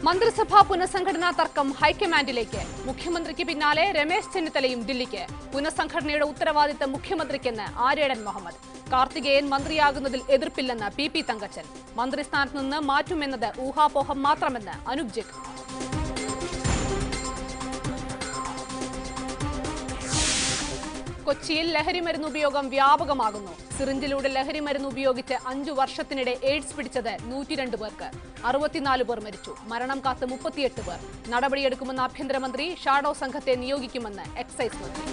മന്ത്രിസഭാ പുനഃസംഘടനാ തർക്കം ഹൈക്കമാൻഡിലേക്ക്. മുഖ്യമന്ത്രിക്ക് പിന്നാലെ രമേശ് ചെന്നിത്തലയും ദില്ലിക്ക്. പുനഃസംഘടനയുടെ ഉത്തരവാദിത്തം മുഖ്യമന്ത്രിക്കെന്ന് ആര്യാടൻ മുഹമ്മദ്. കാർത്തികേയൻ മന്ത്രിയാകുന്നതിൽ എതിർപ്പില്ലെന്ന് പി തങ്കച്ചൻ. മന്ത്രിസ്ഥാനത്ത് നിന്ന് മാറ്റുമെന്നത് ഊഹാപോഹം മാത്രമെന്ന് അനൂപ് ജേക്കബ്. കൊച്ചിയിൽ ലഹരിമരുന്ന് ഉപയോഗം വ്യാപകമാകുന്നു. സിറിഞ്ചിലൂടെ ലഹരിമരുന്ന് ഉപയോഗിച്ച് 5 വർഷത്തിനിടെ എയ്ഡ്സ് പിടിച്ചത് 102 പേർക്ക്. 64 പേർ മരിച്ചു. മരണം കാത്ത് 38 പേർ. നടപടിയെടുക്കുമെന്ന് ആഭ്യന്തരമന്ത്രി. ഷാഡോ സംഘത്തെ നിയോഗിക്കുമെന്ന് എക്സൈസ് മന്ത്രി.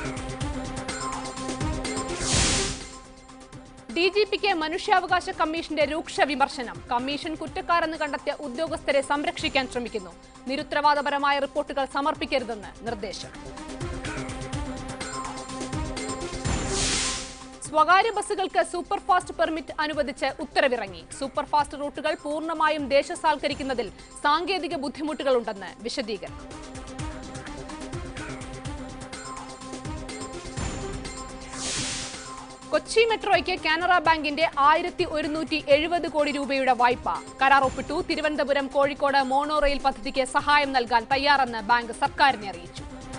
DGPക്ക് മനുഷ്യാവകാശ കമ്മീഷന്റെ രൂക്ഷ വിമർശനം. കമ്മീഷൻ കുറ്റക്കാരെന്ന് കണ്ടെത്തിയ ഉദ്യോഗസ്ഥരെ സംരക്ഷിക്കാൻ ശ്രമിക്കുന്നു. നിരുത്തരവാദപരമായ റിപ്പോർട്ടുകൾ സമർപ്പിക്കരുതെന്ന് നിർദ്ദേശം. സ്വകാര്യ ബസ്സുകൾക്ക് സൂപ്പർഫാസ്റ്റ് പെർമിറ്റ് അനുവദിച്ച് ഉത്തരവിറങ്ങി. സൂപ്പർഫാസ്റ്റ് റൂട്ടുകൾ പൂർണ്ണമായും ദേശസാൽക്കരിക്കുന്നതിൽ സാങ്കേതിക ബുദ്ധിമുട്ടുകളുണ്ടെന്ന് വിശദീകരണം. കൊച്ചി മെട്രോയ്ക്ക് കാനറ ബാങ്കിന്റെ 1170 കോടി രൂപയുടെ വായ്പ. കരാർ ഒപ്പിട്ടു. തിരുവനന്തപുരം കോഴിക്കോട് മോണോ റെയിൽ പദ്ധതിക്ക് സഹായം നൽകാൻ തയ്യാറെന്ന് ബാങ്ക് സർക്കാരിനെ അറിയിച്ചു.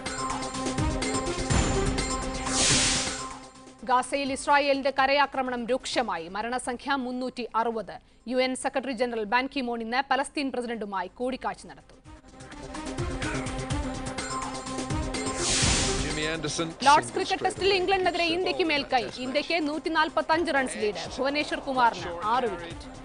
ഗാസയിൽ ഇസ്രായേലിന്റെ കരയാക്രമണം രൂക്ഷമായി. മരണസംഖ്യ 360. UN secretary general Ban Ki Moon ഇന്ന് പലസ്തീൻ പ്രസിഡന്റുമായി കൂടിക്കാഴ്ച നടത്തും. ലോർഡ്സ് ക്രിക്കറ്റ് ടെസ്റ്റിൽ ഇംഗ്ലണ്ടിനെതിരെ ഇന്ത്യക്ക് മേൽക്കൈ. ഇന്ത്യക്ക് 145 റൺസ് ലീഡ്. ഭുവനേശ്വർ കുമാറിന് 6 വിക്കറ്റ്.